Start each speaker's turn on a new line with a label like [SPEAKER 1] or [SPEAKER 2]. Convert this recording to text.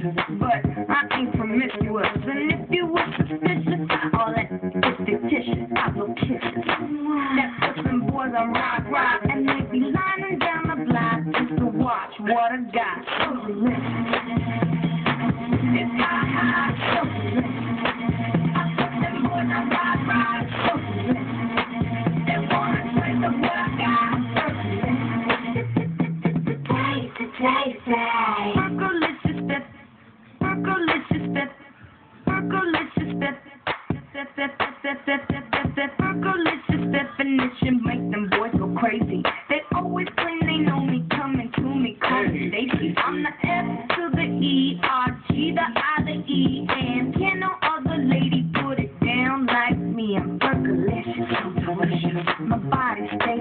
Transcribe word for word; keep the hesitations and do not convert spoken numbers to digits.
[SPEAKER 1] but I ain't promiscuous. And if you were suspicious, all that is fictitious. I'm loquicious. That pushing boys are rock, rock, and they be lining down the block just to watch what I got. So delicious. It's hot, hot, so delicious. I put them boys on rock, rock, so delicious. They wanna taste of what I got. Taste it, taste it. Burgalicious pep, burgalicious pep, burgalicious pep, pep, pep, pep, pep, pep, pep, pep, burgalicious definition make them boys go crazy. They always claim they know me, coming to me, call me Stacy. I'm the F to the E, R, G, the I, the E, and can no other lady put it down like me. I'm burgalicious, I'm delicious. My body stays